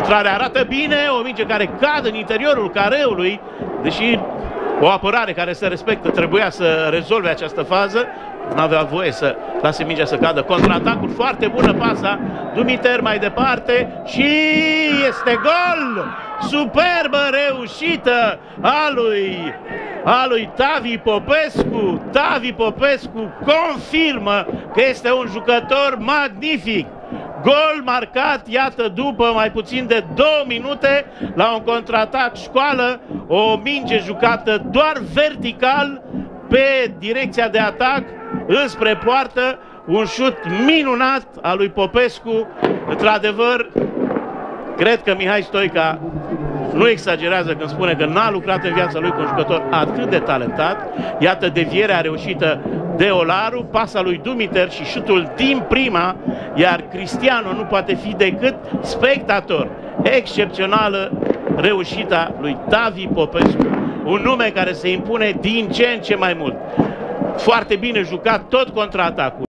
Centrarea arată bine, o minge care cade în interiorul careului, deși o apărare care se respectă trebuia să rezolve această fază. Nu avea voie să lase mingea să cadă. Contraatacul, foarte bună pasa, Dumiter mai departe și este gol! Superbă reușită a lui Tavi Popescu. Tavi Popescu confirmă că este un jucător magnific. Gol marcat, iată, după mai puțin de 2 minute, la un contraatac școală, o minge jucată doar vertical pe direcția de atac, înspre poartă, un șut minunat al lui Popescu. Într-adevăr, cred că Mihai Stoica nu exagerează când spune că n-a lucrat în viața lui cu un jucător atât de talentat. Iată devierea reușită de Olaru, pasa lui Dumiter și șutul din prima, iar Cristiano nu poate fi decât spectator. Excepțională reușita lui Tavi Popescu, un nume care se impune din ce în ce mai mult. Foarte bine jucat tot contraatacul.